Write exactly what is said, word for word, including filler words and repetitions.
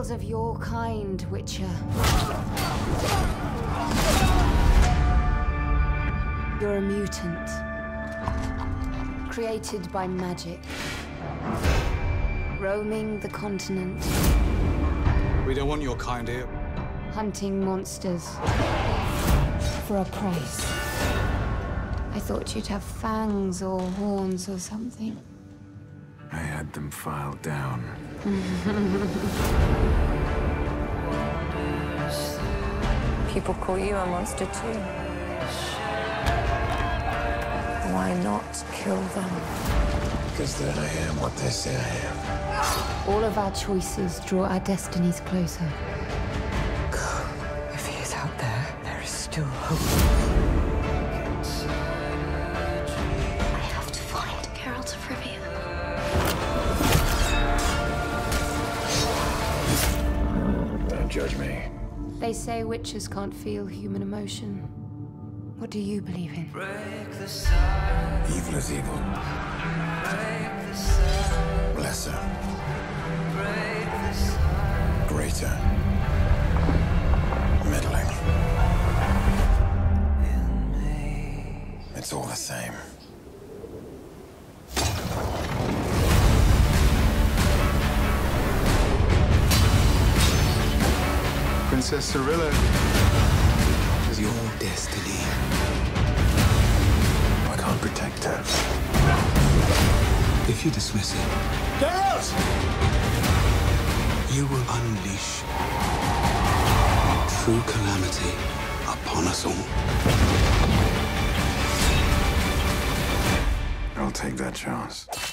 tales of your kind, Witcher. You're a mutant, created by magic, roaming the continent, We don't want your kind here. hunting monsters for a price. I thought you'd have fangs or horns or something. I had them filed down. People call you a monster too. Why not kill them? Because then I am what they say I am. All of our choices draw our destinies closer. If he is out there, there is still hope. I have to find Geralt of Rivia. Don't judge me. They say witches can't feel human emotion. What do you believe in? Evil is evil. Lesser. Greater. Middling. It's all the same. Princess Cirilla is your Destiny. I can't protect her. If you dismiss it, Geralt! you will unleash true calamity upon us all. I'll take that chance.